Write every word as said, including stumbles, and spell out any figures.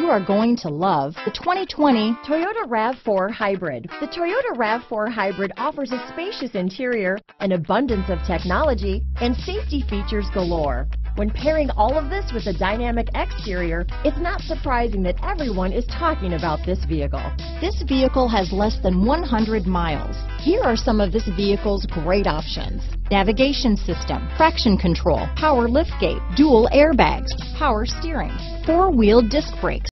you are going to love the twenty twenty Toyota RAV four Hybrid. The Toyota RAV four Hybrid offers a spacious interior, an abundance of technology, and safety features galore. When pairing all of this with a dynamic exterior, it's not surprising that everyone is talking about this vehicle. This vehicle has less than one hundred miles. Here are some of this vehicle's great options: navigation system, traction control, power liftgate, dual airbags, power steering, four-wheel disc brakes,